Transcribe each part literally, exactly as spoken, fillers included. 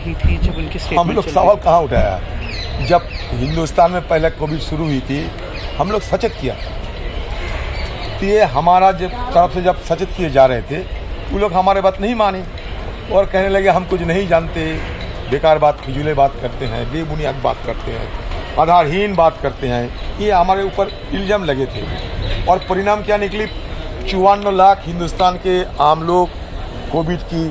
की थी जब उनकी हम लोग सवाल कहाँ उठाया? जब हिंदुस्तान में पहले कोविड शुरू हुई थी, हम लोग सचेत किया। तो ये हमारा जब तरफ से जब सचेत किए जा रहे थे, वो लोग हमारे बात नहीं माने और कहने लगे हम कुछ नहीं जानते, बेकार बात, फिजूले बात करते हैं, बेबुनियाद बात करते हैं, आधारहीन बात करते हैं। ये हमारे ऊपर इल्जाम लगे थे और परिणाम क्या निकली? चौवन लाख हिंदुस्तान के आम लोग कोविड की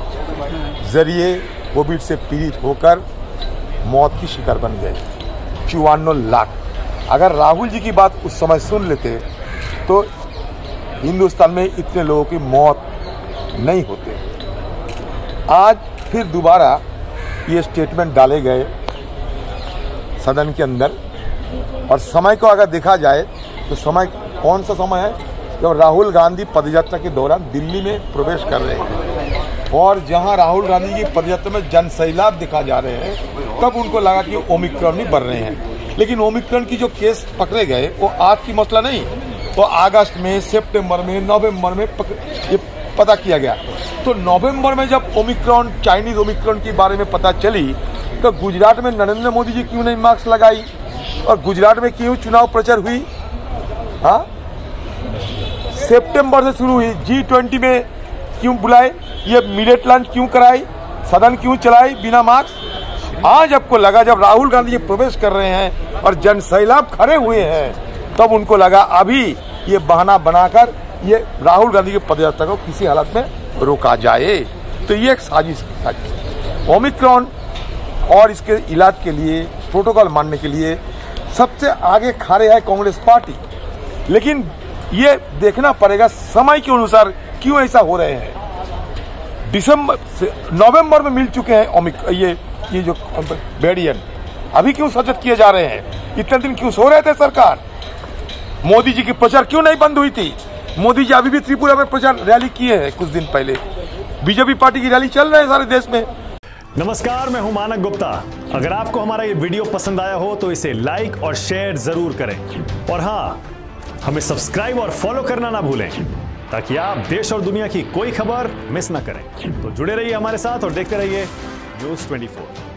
जरिए कोविड से पीड़ित होकर मौत की शिकार बन गए। चौवन लाख। अगर राहुल जी की बात उस समय सुन लेते तो हिंदुस्तान में इतने लोगों की मौत नहीं होते। आज फिर दोबारा ये स्टेटमेंट डाले गए सदन के अंदर, और समय को अगर देखा जाए तो समय कौन सा समय है? जब राहुल गांधी पदयात्रा के दौरान दिल्ली में प्रवेश कर रहे हैं और जहां राहुल गांधी की पदयात्रा में जनसैलाब दिखा जा रहे हैं, तब उनको लगा कि ओमिक्रॉन नहीं बढ़ रहे हैं। लेकिन ओमिक्रॉन की जो केस पकड़े गए वो आज की मसला नहीं, तो अगस्त में, सितंबर में, नवंबर में ये पता किया गया। तो नवंबर में जब ओमिक्रॉन, चाइनीज ओमिक्रॉन के बारे में पता चली, तो गुजरात में नरेंद्र मोदी जी क्यों नहीं मास्क लगाई और गुजरात में क्यों चुनाव प्रचार हुई? हाँ, सितंबर से शुरू हुई, जी ट्वेंटी में क्यों बुलाए, ये मिलेट लंच क्यों कराई, सदन क्यों चलाई बिना मास्क? आज आपको लगा जब राहुल गांधी जी प्रवेश कर रहे हैं और जनसैलाब खड़े हुए हैं, तब उनको लगा अभी ये बहाना बनाकर ये राहुल गांधी की पदयात्रा को किसी हालत में रोका जाए। तो ये एक साजिश है। ओमिक्रॉन और इसके इलाज के लिए, प्रोटोकॉल मानने के लिए सबसे आगे खड़े है कांग्रेस पार्टी। लेकिन ये देखना पड़ेगा समय के अनुसार क्यों ऐसा हो रहे हैं। दिसंबर से नवंबर में मिल चुके हैं ओमिक ये ये जो वेरिएंट, अभी क्यों सचेत किए जा रहे हैं? इतने दिन क्यों सो रहे थे सरकार? मोदी जी की प्रचार क्यों नहीं बंद हुई थी? मोदी जी अभी भी त्रिपुरा में प्रचार रैली किए हैं कुछ दिन पहले। बीजेपी पार्टी की रैली चल रही है सारे देश में। नमस्कार, मैं हूं मानक गुप्ता। अगर आपको हमारा ये वीडियो पसंद आया हो तो इसे लाइक और शेयर जरूर करें, और हाँ, हमें सब्सक्राइब और फॉलो करना ना भूलें ताकि आप देश और दुनिया की कोई खबर मिस ना करें। तो जुड़े रहिए हमारे साथ और देखते रहिए न्यूज़ ट्वेंटी फोर।